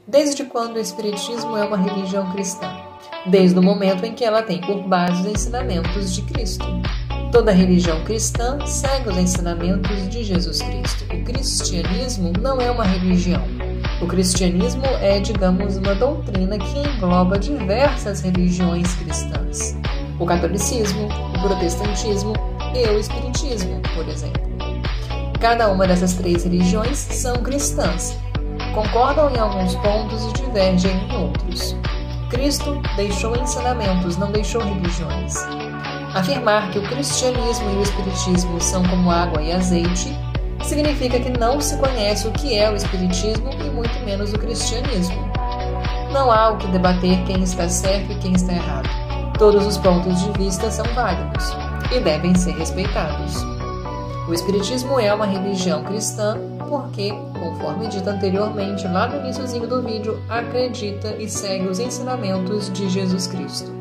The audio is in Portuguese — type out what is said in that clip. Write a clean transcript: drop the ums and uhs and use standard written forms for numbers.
Desde quando o Espiritismo é uma religião cristã? Desde o momento em que ela tem por base os ensinamentos de Cristo. Toda religião cristã segue os ensinamentos de Jesus Cristo. O cristianismo não é uma religião. O cristianismo é, digamos, uma doutrina que engloba diversas religiões cristãs. O catolicismo, o protestantismo e o espiritismo, por exemplo. Cada uma dessas três religiões são cristãs, concordam em alguns pontos e divergem em outros. Cristo deixou ensinamentos, não deixou religiões. Afirmar que o cristianismo e o espiritismo são como água e azeite significa que não se conhece o que é o espiritismo e muito menos o cristianismo. Não há o que debater quem está certo e quem está errado. Todos os pontos de vista são válidos e devem ser respeitados. O espiritismo é uma religião cristã porque, conforme dito anteriormente lá no iniciozinho do vídeo, acredita e segue os ensinamentos de Jesus Cristo.